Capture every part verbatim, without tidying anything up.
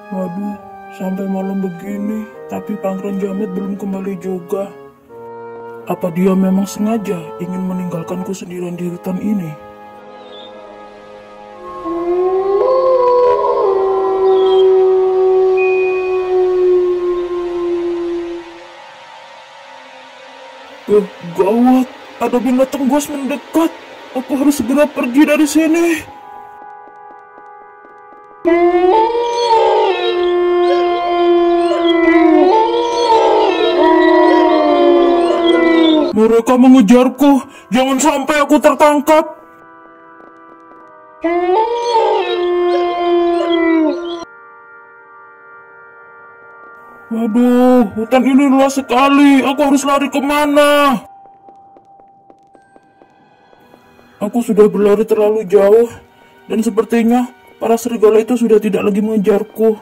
Waduh, sampai malam begini, tapi Pangeran Jamet belum kembali juga. Apa dia memang sengaja ingin meninggalkanku sendirian di hutan ini? Eh, gawat, ada binatang buas mendekat. Aku harus segera pergi dari sini. Mereka mengejarku. Jangan sampai aku tertangkap. Waduh, hutan ini luas sekali. Aku harus lari kemana? Aku sudah berlari terlalu jauh, dan sepertinya para serigala itu sudah tidak lagi mengejarku.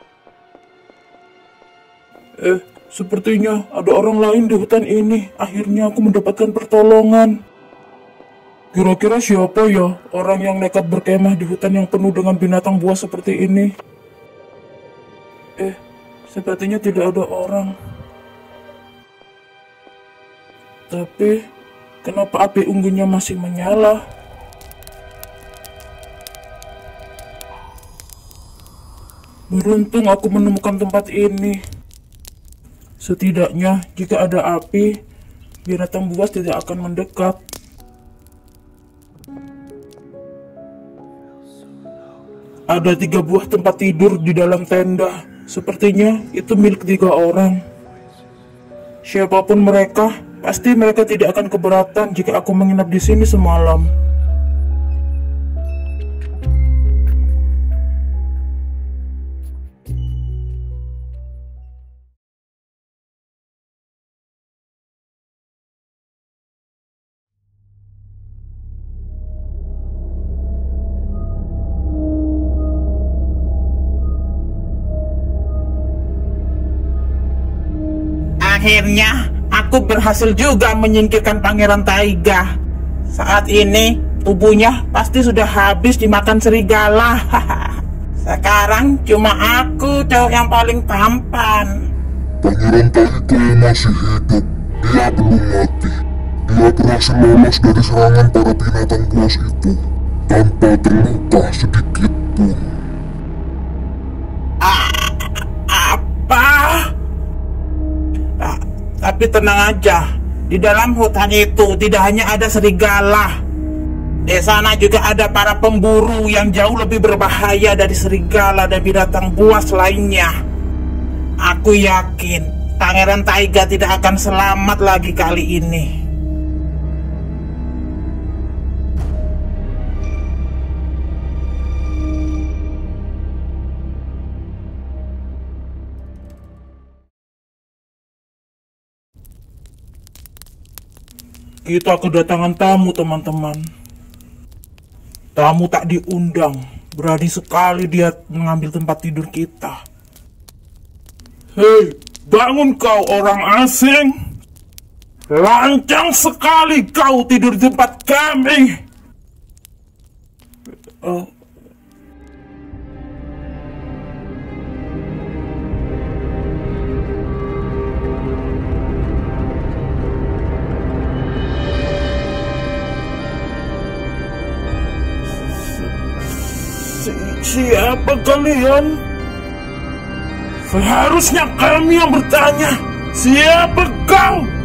Eh, sepertinya ada orang lain di hutan ini. Akhirnya aku mendapatkan pertolongan. Kira-kira siapa ya orang yang nekat berkemah di hutan yang penuh dengan binatang buas seperti ini? Eh, sepertinya tidak ada orang. Tapi, kenapa api unggunnya masih menyala? Beruntung aku menemukan tempat ini. Setidaknya, jika ada api, binatang buas tidak akan mendekat. Ada tiga buah tempat tidur di dalam tenda. Sepertinya itu milik tiga orang. Siapapun mereka, pasti mereka tidak akan keberatan jika aku menginap di sini semalam. Akhirnya, aku berhasil juga menyingkirkan Pangeran Taiga. Saat ini, tubuhnya pasti sudah habis dimakan serigala. Sekarang cuma aku cowok yang paling tampan. Pangeran Taiga masih hidup. Dia belum mati. Dia berhasil lolos dari serangan para binatang buas itu tanpa terluka sedikit pun. Ah, apa? Ah, tapi tenang aja, di dalam hutan itu tidak hanya ada serigala. Di sana juga ada para pemburu yang jauh lebih berbahaya dari serigala dan binatang buas lainnya. Aku yakin Pangeran Taiga tidak akan selamat lagi kali ini. Kita kedatangan tamu, teman-teman. Tamu tak diundang. Berani sekali dia mengambil tempat tidur kita. Hei, bangun kau orang asing. Lancang sekali kau tidur di tempat kami. Uh, Siapa kalian? Seharusnya kami yang bertanya. Siapa kau?